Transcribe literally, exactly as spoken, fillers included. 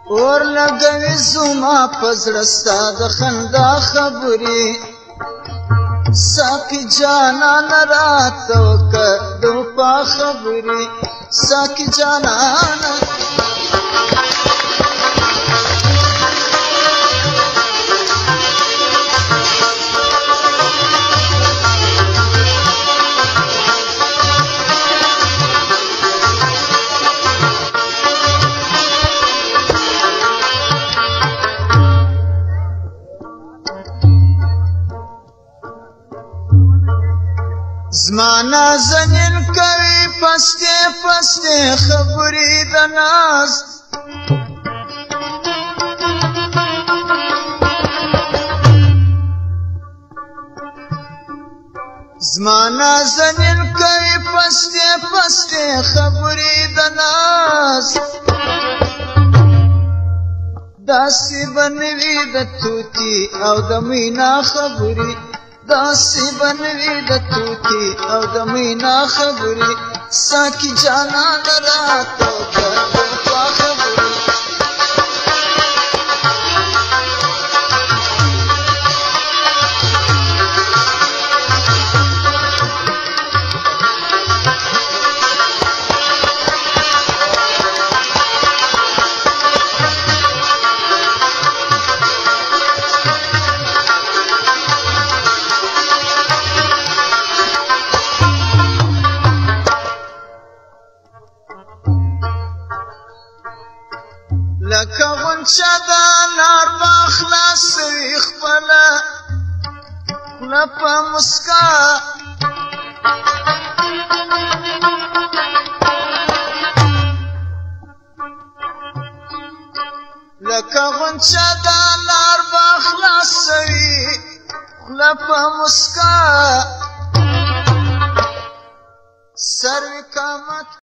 اور لګوي زما په زړه ستا د خندا خبرې ساقي جانان راته وکړه د وفا خبرې ساقي جانان زما نازنین کوي پسته پسته خبرې د ناز زما نازنین کوي پسته پسته خبرې د ناز داسې بنوي د توتي او د مینا خبرې داسې بنوي د توتي او د مینا خبرې ساقي جانان راته وکړه د وفا خبرې لکه غنچه د لار به خلاصوي خپله خوله په مسکا لکه غنچه د لار به خلاصوي خوله په مسکا سروي قامت